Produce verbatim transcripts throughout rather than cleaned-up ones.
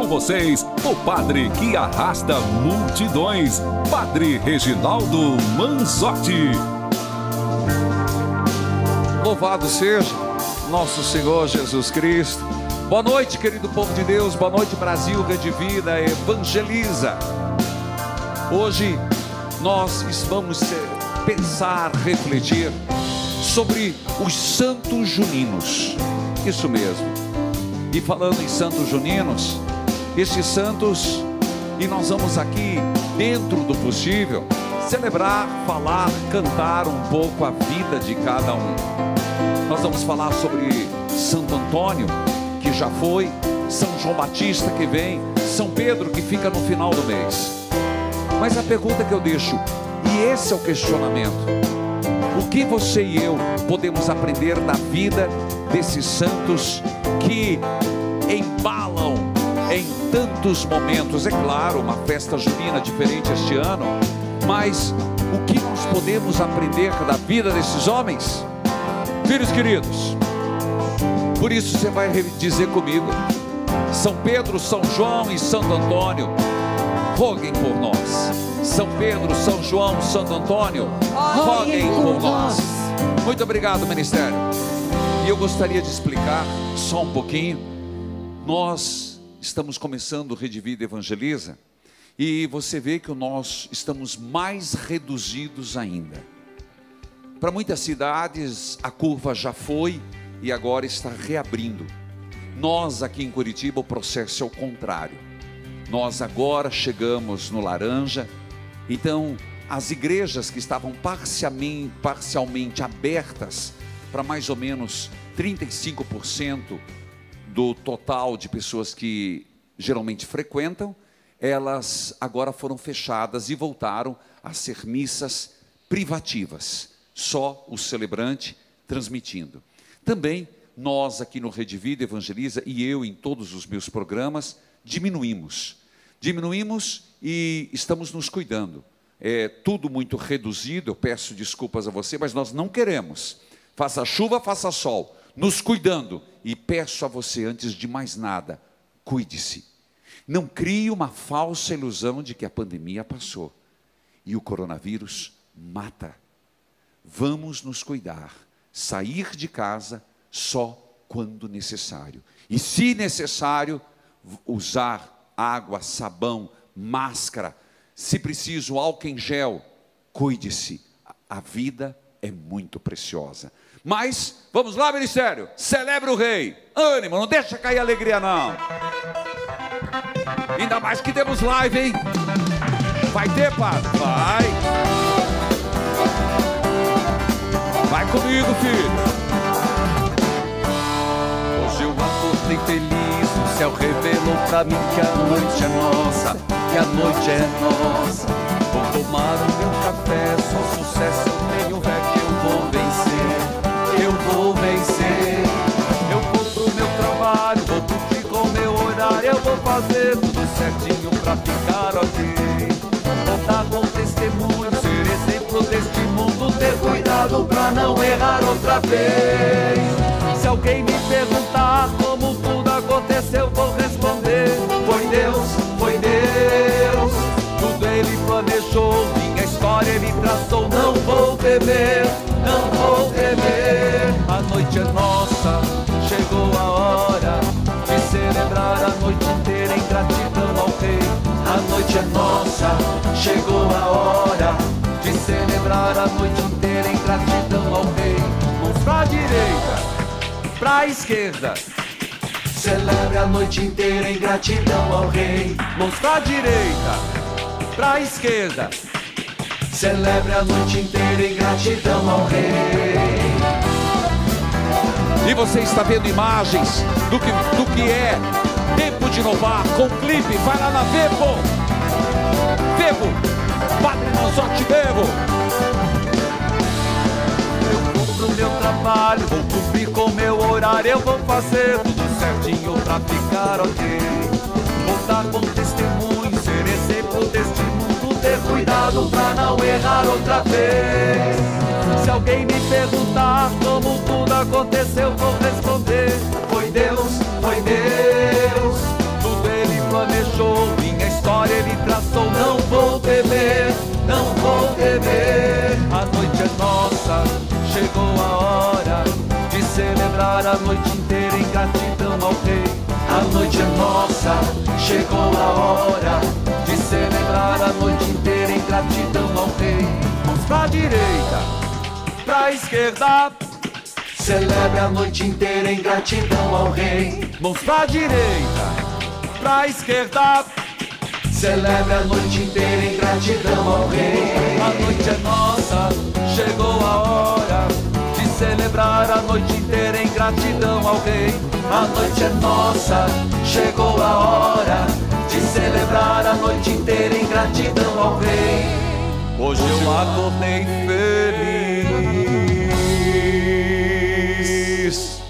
vocês, o padre que arrasta multidões, Padre Reginaldo Manzotti. Louvado seja nosso Senhor Jesus Cristo. Boa noite, querido povo de Deus. Boa noite, Brasil, Rede Vida, Evangeliza. Hoje nós vamos pensar, refletir sobre os santos juninos. Isso mesmo. E falando em santos juninos, estes santos, e nós vamos aqui, dentro do possível, celebrar, falar, cantar um pouco a vida de cada um. Nós vamos falar sobre Santo Antônio, que já foi, São João Batista que vem, São Pedro que fica no final do mês. Mas a pergunta que eu deixo, e esse é o questionamento: o que você e eu podemos aprender da vida desses santos que embalam em tantos momentos? É claro, uma festa junina diferente este ano, mas o que nós podemos aprender da vida desses homens? Filhos queridos, por isso você vai dizer comigo: São Pedro, São João e Santo Antônio, roguem por nós. São Pedro, São João, Santo Antônio, roguem por nós. Muito obrigado, ministério. E eu gostaria de explicar só um pouquinho. Nós estamos começando o Rede Vida Evangeliza, e você vê que nós estamos mais reduzidos ainda. Para muitas cidades a curva já foi e agora está reabrindo. Nós aqui em Curitiba o processo é o contrário. Nós agora chegamos no laranja. Então as igrejas que estavam parcialmente, parcialmente abertas para mais ou menos trinta e cinco por cento do total de pessoas que geralmente frequentam, elas agora foram fechadas e voltaram a ser missas privativas, só o celebrante transmitindo. Também nós aqui no Rede Vida Evangeliza, e eu em todos os meus programas, diminuímos, diminuímos e estamos nos cuidando. É tudo muito reduzido, eu peço desculpas a você, mas nós não queremos, faça chuva, faça sol, nos cuidando. E peço a você, antes de mais nada, cuide-se. Não crie uma falsa ilusão de que a pandemia passou e o coronavírus mata. Vamos nos cuidar, sair de casa só quando necessário. E se necessário, usar água, sabão, máscara, se preciso álcool em gel. Cuide-se, a vida é muito preciosa. Mas, vamos lá, ministério, celebre o rei, ânimo, não deixa cair a alegria não. Ainda mais que temos live, hein? Vai ter, padre? Vai. Vai comigo, filho. Hoje eu acordei feliz, o céu revelou pra mim que a noite é nossa, que a noite é nossa. Vou tomar o meu café, só sucesso eu tenho fé que eu vou vencer, eu vou vencer. Eu vou pro meu trabalho, vou cumprir com o meu horário, eu vou fazer tudo certinho pra ficar ok. Vou dar bom testemunho, ser exemplo deste mundo, ter cuidado pra não errar outra vez. Se alguém me perguntar como tudo aconteceu, vou responder: foi Deus, foi Deus. Tudo Ele planejou, minha história Ele traçou. Não vou temer, não vou temer. A noite é nossa, chegou a hora de celebrar a noite inteira em gratidão ao Rei. A noite é nossa, chegou a hora de celebrar a noite inteira em gratidão ao Rei. Mãos pra direita, pra esquerda. Celebre a noite inteira em gratidão ao Rei. Mãos pra direita, pra esquerda. Celebre a noite inteira em gratidão ao Rei. E você está vendo imagens do que, do que é Tempo de Inovar com clipe. Vai lá na Vevo, Vevo, Padre Manzotti Vevo. Eu vou pro meu trabalho, vou cumprir com meu horário, eu vou fazer tudo certinho pra ficar ok. Vou dar bom testemunho, ser exemplo deste mundo, ter cuidado pra não errar outra vez. Se alguém me perguntar como tudo aconteceu, vou responder: foi Deus, foi Deus. Tudo Ele planejou. nossa, chegou a hora de celebrar a noite inteira em gratidão ao Rei. Mãos pra direita, pra esquerda, celebre a noite inteira em gratidão ao Rei. Mãos pra direita, pra esquerda, celebre a noite inteira em gratidão ao Rei. A noite é nossa, chegou a hora de celebrar a noite inteira em gratidão ao Rei. A noite é nossa, chegou a hora de celebrar a noite inteira em gratidão ao Rei. Hoje eu acordei feliz.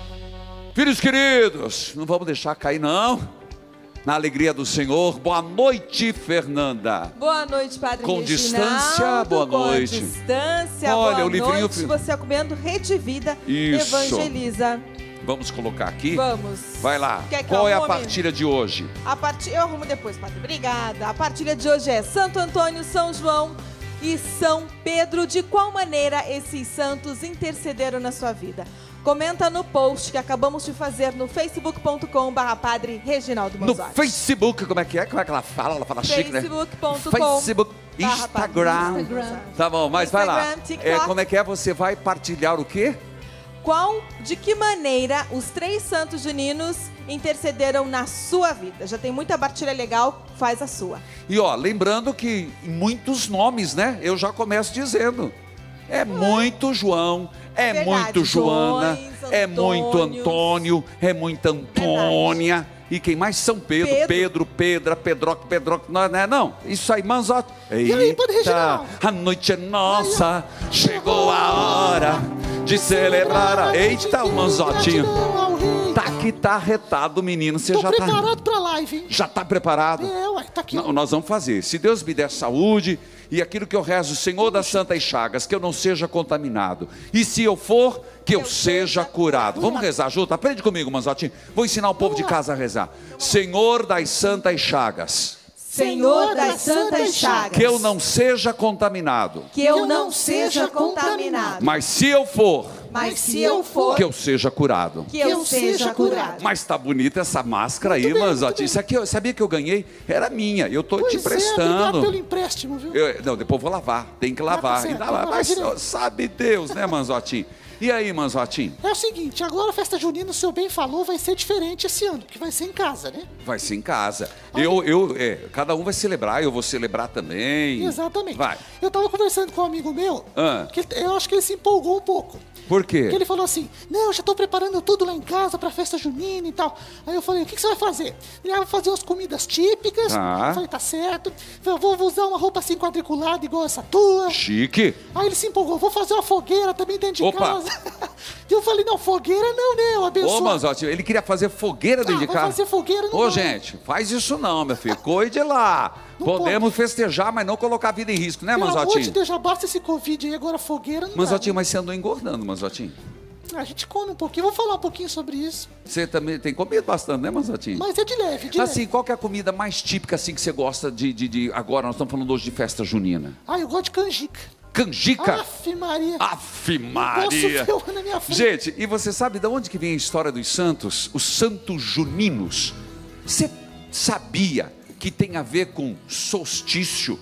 Filhos queridos, não vamos deixar cair não. Na alegria do Senhor. Boa noite, Fernanda. Boa noite, Padre Com Reginaldo. distância, boa noite. Com distância, Olha, boa o livrinho... noite. Você comendo Rede Vida, Isso. evangeliza. Vamos colocar aqui? Vamos. Vai lá. Quer que Qual eu é a arrume? partilha de hoje? A part... Eu arrumo depois, Padre. Obrigada. A partilha de hoje é Santo Antônio, São João e São Pedro. De qual maneira esses santos intercederam na sua vida? Comenta no post que acabamos de fazer no facebook ponto com barra Padre Reginaldo No Manzotti. Facebook, como é que é? Como é que ela fala? Ela fala chique, né? facebook ponto com Facebook, Instagram. Instagram. Tá bom, mas vai lá. Instagram, TikTok. É, como é que é? Você vai partilhar o quê? Qual, de que maneira os três santos juninos intercederam na sua vida? Já tem muita partilha legal, faz a sua. E ó, lembrando que muitos nomes, né? Eu já começo dizendo. É muito João, é Verdade, muito Joana, Joões, é muito Antônios. Antônio, é muita Antônia. E quem mais? São Pedro, Pedro. Pedro, Pedra, Pedroque, Pedroque, não é não? Isso aí, Manzotti. E aí, Padre Reginaldo? A noite é nossa, chegou a hora de celebrar a... Eita, o Manzotinho. Tá que tá retado o menino, você Tô já preparado tá... pra live, hein? Já tá preparado? É, ué, tá aqui. Não, nós vamos fazer. Se Deus me der saúde e aquilo que eu rezo, Senhor das Santas Chagas, que eu não seja contaminado. E se eu for, que eu, eu seja curado. Vamos rezar junto? Aprende comigo, Manzotinho. Vou ensinar o povo de casa a rezar. Senhor das Santas Chagas, Senhor das Santas Chagas, que eu não seja contaminado. que eu não seja contaminado. Mas se eu for, Mas se eu for, que eu seja curado. que eu seja curado. Mas tá bonita essa máscara aí, Muito bem, Manzotti. muito bem. Isso aqui, eu sabia que eu ganhei? Era minha. Eu tô te Pois é, obrigado emprestando. pelo empréstimo, viu? Eu- não, depois vou lavar. Tem que lavar. tá certo, Ainda lá- vai mas direito. ó, sabe Deus, né, Manzotinho? E aí, Manzotinho? É o seguinte, agora a festa junina, o senhor bem falou, vai ser diferente esse ano, porque vai ser em casa, né? Vai ser em casa. Eu, eu, é, cada um vai celebrar, eu vou celebrar também. Exatamente. Vai. Eu tava conversando com um amigo meu, Ah. que ele- eu acho que ele se empolgou um pouco. Por quê? Porque ele falou assim, não, eu já tô preparando tudo lá em casa pra festa junina e tal. Aí eu falei, o que, que você vai fazer? Ele vai fazer umas comidas típicas. Tá. Eu falei, tá certo. Eu vou, vou usar uma roupa assim quadriculada igual essa tua. Chique. Aí ele se empolgou, vou fazer uma fogueira também dentro de Opa. casa. E eu falei, não, fogueira não, né? Eu abençoo. Ô, Manzotti, ele queria fazer fogueira dentro Ah, de vai casa. fazer fogueira, não Ô, dá. gente, faz isso não, meu filho. Cuide lá. Não Podemos festejar, mas não colocar a vida em risco, né, Pelo amor de Manzotinho? Deus, já basta esse Covid aí, agora fogueira não Manzotinho, dá. mas você andou engordando, Manzotinho. A gente come um pouquinho, vou falar um pouquinho sobre isso. Você também tem comido bastante, né, Manzotinho? Mas é de leve, de Assim, leve. qual que é a comida mais típica assim que você gosta de, de, de- agora nós estamos falando hoje de festa junina? Ah, eu gosto de canjica. Canjica? Aff, Maria. Aff, Não Maria! posso ver na minha frente. Gente, e você sabe de onde que vem a história dos santos? Os santos juninos. Você sabia que tem a ver com solstício?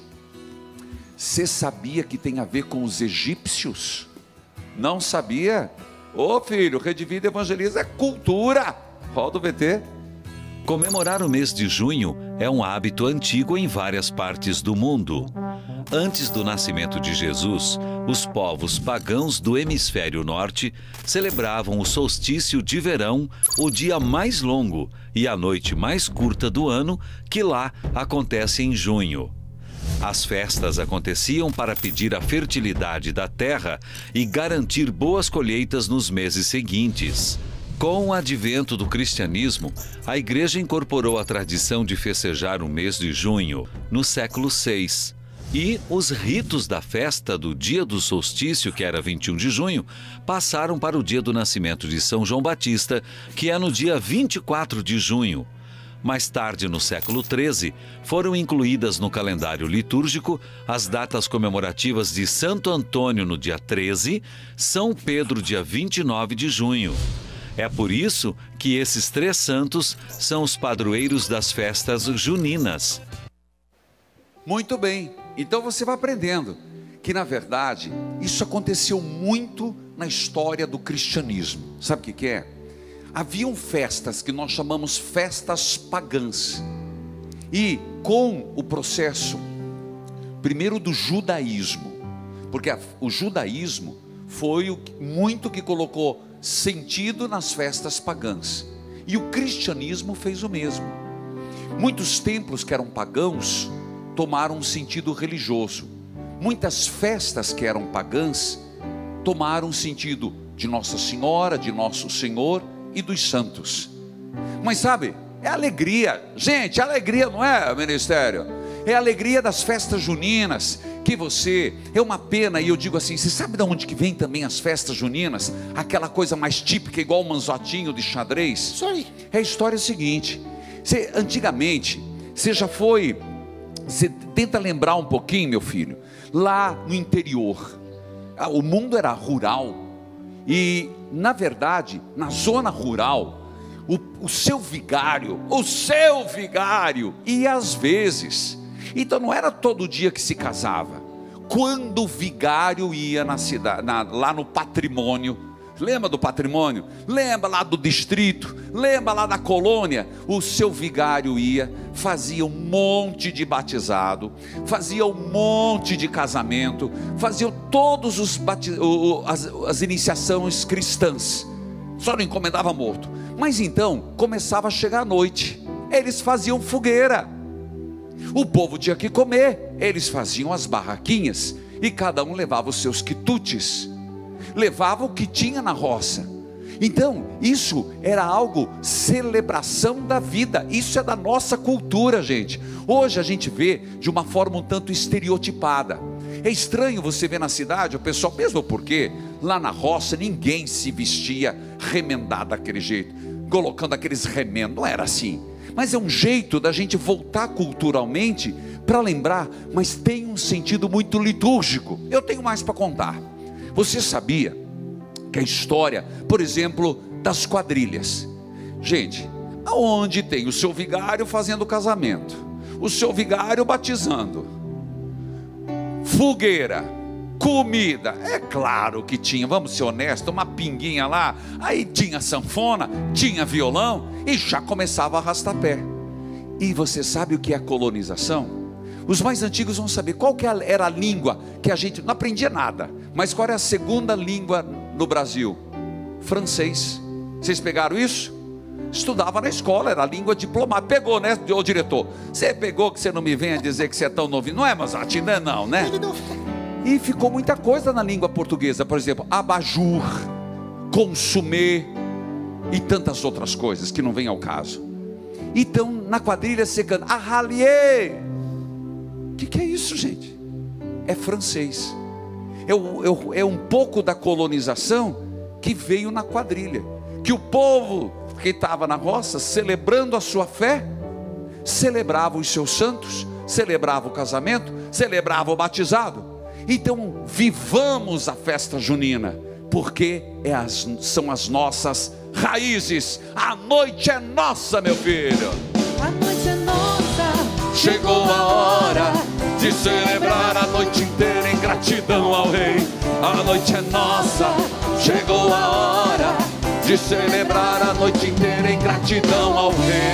Você sabia que tem a ver com os egípcios? Não sabia? Ô filho, Rede Vida Evangeliza é cultura. Roda o V T. Comemorar o mês de junho é um hábito antigo em várias partes do mundo. Antes do nascimento de Jesus, os povos pagãos do hemisfério norte celebravam o solstício de verão, o dia mais longo e a noite mais curta do ano, que lá acontece em junho. As festas aconteciam para pedir a fertilidade da terra e garantir boas colheitas nos meses seguintes. Com o advento do cristianismo, a igreja incorporou a tradição de festejar o mês de junho no século seis. E os ritos da festa do dia do solstício, que era vinte e um de junho, passaram para o dia do nascimento de São João Batista, que é no dia vinte e quatro de junho. Mais tarde, no século treze, foram incluídas no calendário litúrgico as datas comemorativas de Santo Antônio no dia treze, São Pedro dia vinte e nove de junho. É por isso que esses três santos são os padroeiros das festas juninas. Muito bem, então você vai aprendendo que na verdade isso aconteceu muito na história do cristianismo. Sabe o que que é? Haviam festas que nós chamamos festas pagãs. E com o processo, primeiro do judaísmo, porque a, o judaísmo foi o, muito que colocou sentido nas festas pagãs. E o cristianismo fez o mesmo. Muitos templos que eram pagãos tomaram um sentido religioso. Muitas festas que eram pagãs tomaram um sentido de Nossa Senhora, de Nosso Senhor e dos santos. Mas sabe, é alegria, gente, alegria, não é, ministério? É a alegria das festas juninas, que você, é uma pena, e eu digo assim, você sabe de onde que vem também as festas juninas? Aquela coisa mais típica, igual o manzotinho de xadrez. Isso aí. É a história seguinte, você, antigamente, você já foi, você tenta lembrar um pouquinho, meu filho, lá no interior, o mundo era rural, e na verdade, na zona rural, O, o seu vigário, o seu vigário, e às vezes, então não era todo dia que se casava. Quando o vigário ia na cidade, na, lá no patrimônio, lembra do patrimônio? Lembra lá do distrito? Lembra lá da colônia? O seu vigário ia, fazia um monte de batizado, fazia um monte de casamento, fazia todos os batiz, as, as iniciações cristãs. Só não encomendava morto. Mas então começava a chegar a noite, eles faziam fogueira, o povo tinha que comer, eles faziam as barraquinhas, e cada um levava os seus quitutes, levava o que tinha na roça. Então isso era algo, celebração da vida. Isso é da nossa cultura, gente. Hoje a gente vê de uma forma um tanto estereotipada. É estranho você ver na cidade o pessoal, mesmo porque lá na roça ninguém se vestia remendado daquele jeito, colocando aqueles remendos, não era assim. Mas é um jeito da gente voltar culturalmente para lembrar, mas tem um sentido muito litúrgico. Eu tenho mais para contar. Você sabia que a história, por exemplo, das quadrilhas, gente, aonde tem o seu vigário fazendo casamento, o seu vigário batizando, fogueira, comida, é claro que tinha, vamos ser honestos, uma pinguinha lá, aí tinha sanfona, tinha violão, e já começava a arrastapé. E você sabe o que é a colonização? Os mais antigos vão saber qual que era a língua, que a gente não aprendia nada, mas qual era a segunda língua no Brasil? Francês. Vocês pegaram isso? Estudava na escola, era a língua diplomada. Pegou, né, ô diretor? Você pegou, que você não me venha dizer que você é tão novinho, não é, Mazati? Não é não, né? Ele não... E ficou muita coisa na língua portuguesa, por exemplo, abajur, consumê e tantas outras coisas que não vem ao caso. Então na quadrilha você canta arralier. O que, que é isso, gente? É francês. É, o, é, é um pouco da colonização que veio na quadrilha, que o povo que estava na roça, celebrando a sua fé, celebrava os seus santos, celebrava o casamento, celebrava o batizado. Então vivamos a festa junina, porque é as, são as nossas raízes. A noite é nossa, meu filho. A noite é nossa. Chegou a hora de celebrar a noite inteira em gratidão ao Rei. A noite é nossa. Chegou a hora de celebrar a noite inteira em gratidão ao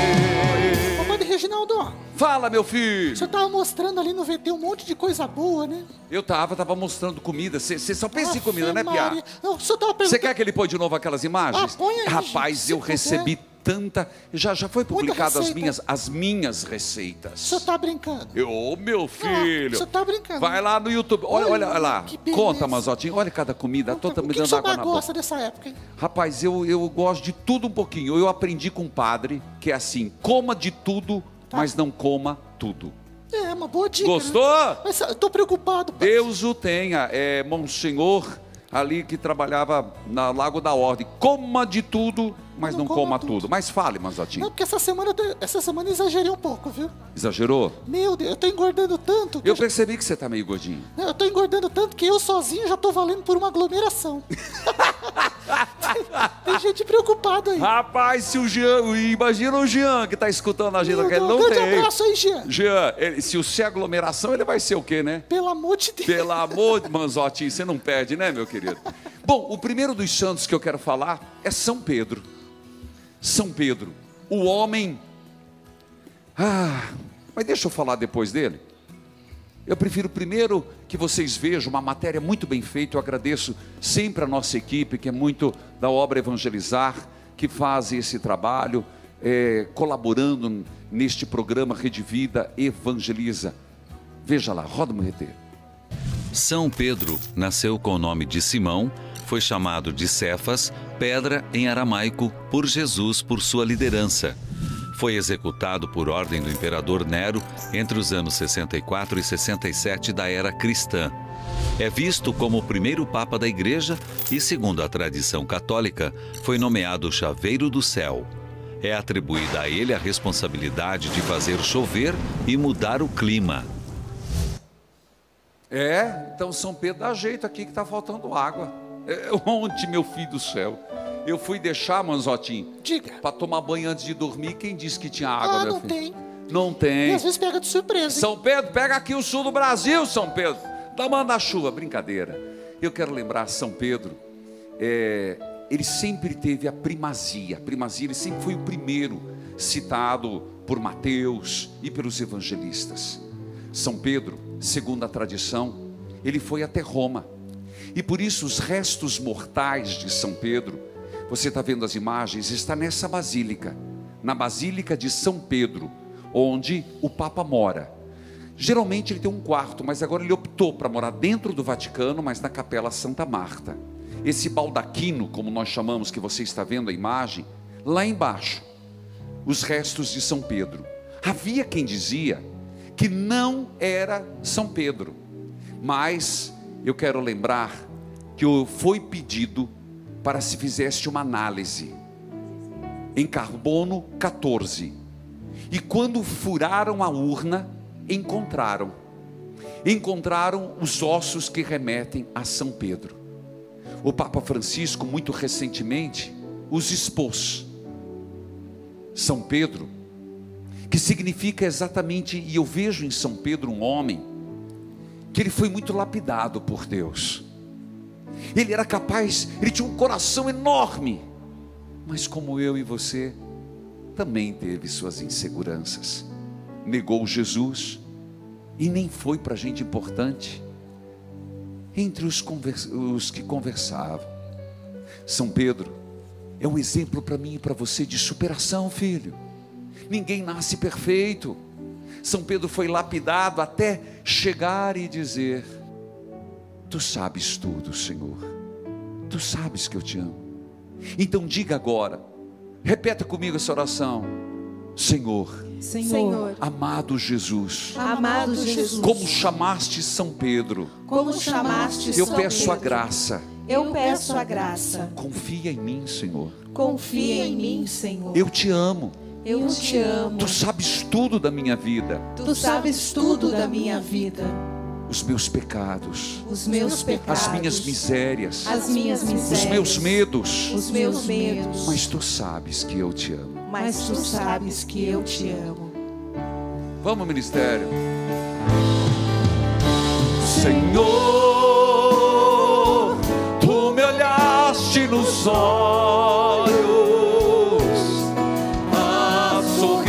Rei. Ô, Padre Reginaldo, fala, meu filho. você estava mostrando ali no V T um monte de coisa boa, né? Eu tava, tava mostrando comida. Você só pensa em comida, né, Piá? Maria. Não, você tava perguntando... Você quer que ele põe de novo aquelas imagens? Ah, põe aí, rapaz, gente, eu se recebi puder. tanta... Já, já foi publicado as receita. minhas, as minhas receitas. O senhor tá brincando? Eu, ô, meu filho. Ah, você tá brincando. Vai lá no YouTube. Olha, olha, olha lá. Que beleza. Conta, Mazotinho. Olha cada comida. Tô O me que, que o dando senhor água mais na boca. gosta dessa época, hein? Rapaz, eu, eu gosto de tudo um pouquinho. Eu aprendi com um padre que é assim: coma de tudo, Tá. mas não coma tudo. É, uma boa dica. Gostou? Né? Mas eu tô preocupado. pai. Deus o tenha. É Monsenhor ali que trabalhava na Lago da Ordem. Coma de tudo, mas não, Não coma coma tudo. tudo. Mas fale, Mazotinho. Não, porque essa semana, eu tô- essa semana eu exagerei um pouco, viu? Exagerou? Meu Deus, eu tô engordando tanto. que Eu eu, percebi que você tá meio gordinho. eu tô engordando tanto que eu sozinho já tô valendo por uma aglomeração. Tem gente preocupada aí. Rapaz, se o Jean, imagina o Jean que está escutando a gente, Meu que ele Deus, não grande tem. abraço aí, Jean. Jean, ele, se o ser aglomeração, ele vai ser o quê, né? Pelo amor de Deus. Pelo amor de Manzotti, você não perde, né, meu querido? Bom, o primeiro dos santos que eu quero falar é São Pedro. São Pedro, o homem... Ah, mas deixa eu falar depois dele. Eu prefiro primeiro que vocês vejam uma matéria muito bem feita. Eu agradeço sempre a nossa equipe, que é muito da obra Evangelizar, que faz esse trabalho, é, colaborando neste programa Rede Vida Evangeliza. Veja lá, roda o R T. São Pedro nasceu com o nome de Simão, foi chamado de Cefas, pedra em aramaico, por Jesus por sua liderança. Foi executado por ordem do imperador Nero entre os anos sessenta e quatro e sessenta e sete da era cristã. É visto como o primeiro papa da igreja e, segundo a tradição católica, foi nomeado chaveiro do céu. É atribuída a ele a responsabilidade de fazer chover e mudar o clima. É, então São Pedro dá jeito aqui que está faltando água. É, onde, meu filho do céu? Eu fui deixar, Manzotinho, Diga. para tomar banho antes de dormir. Quem disse que tinha água, Ah, meu não filho? tem. Não E tem. às vezes pega de surpresa, hein? São Pedro, pega aqui o sul do Brasil, São Pedro. Dá manda-chuva, brincadeira. Eu quero lembrar, São Pedro, é, ele sempre teve a primazia. A primazia, ele sempre foi o primeiro citado por Mateus e pelos evangelistas. São Pedro, segundo a tradição, ele foi até Roma. E por isso os restos mortais de São Pedro, você está vendo as imagens, está nessa basílica, na Basílica de São Pedro, onde o Papa mora. Geralmente ele tem um quarto, mas agora ele optou para morar dentro do Vaticano, mas na Capela Santa Marta. Esse baldaquino, como nós chamamos, que você está vendo a imagem, lá embaixo, os restos de São Pedro. Havia quem dizia que não era São Pedro, mas eu quero lembrar que foi pedido para se fizesse uma análise em carbono quatorze, e quando furaram a urna, encontraram encontraram os ossos que remetem a São Pedro. O Papa Francisco, muito recentemente, os expôs. São Pedro, que significa exatamente, e eu vejo em São Pedro um homem que ele foi muito lapidado por Deus. Ele era capaz, ele tinha um coração enorme, mas como eu e você, também teve suas inseguranças. Negou Jesus e nem foi para gente importante entre os, convers, os que conversavam. São Pedro é um exemplo para mim e para você de superação, filho. Ninguém nasce perfeito. São Pedro foi lapidado até chegar e dizer: tu sabes tudo, Senhor, tu sabes que eu te amo. Então diga agora, repeta comigo essa oração: Senhor, Senhor, amado Jesus, amado Jesus, como chamaste São Pedro, como chamaste eu São peço a Pedro, graça, eu peço a graça, confia em mim, Senhor, confia em mim, Senhor, eu te amo, eu te amo, tu sabes tudo da minha vida, tu sabes tudo da minha vida, os meus pecados, os meus pecados, as minhas misérias, as minhas misérias, os meus medos, os meus medos, mas tu sabes que eu te amo. mas tu sabes que eu te amo. Vamos, ministério. Senhor, tu me olhaste nos olhos a sorrir,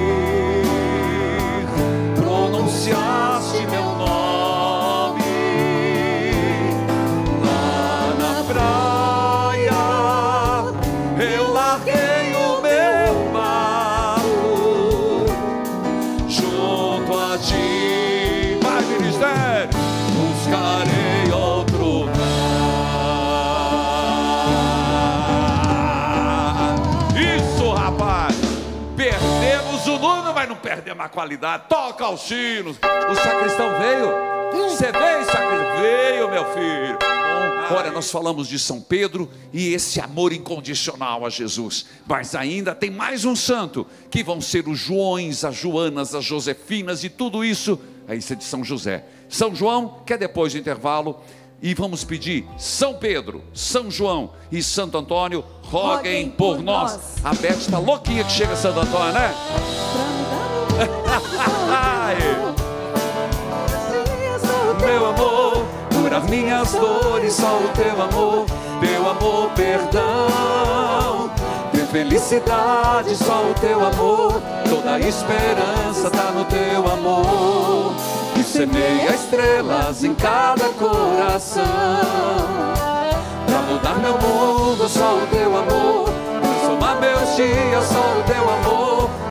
pronunciaste meu nome lá na praia, eu larguei o meu barco junto a ti. Vai, ministério, buscarei outro mar. Isso, rapaz, perdemos o número, mas não perdemos a qualidade. Toca os sinos. O sacristão veio. Você veio, sacristão? Veio, meu filho. Bom, olha, nós falamos de São Pedro e esse amor incondicional a Jesus, mas ainda tem mais um santo, que vão ser os Joões, as Joanas, as Josefinas e tudo isso. Aí isso é de São José. São João, que é depois do intervalo, E vamos pedir, São Pedro, São João e Santo Antônio, roguem, roguem por, por nós. nós. A Beth está louquinha que chega Santo Antônio, né? Meu amor, cura minhas dores, só o teu amor. Teu amor, perdão. Ter felicidade, só o teu amor. Toda a esperança tá no teu amor. Que semeia estrelas em cada coração. Pra mudar meu mundo, só o teu amor. Somar meus dias, só o teu amor.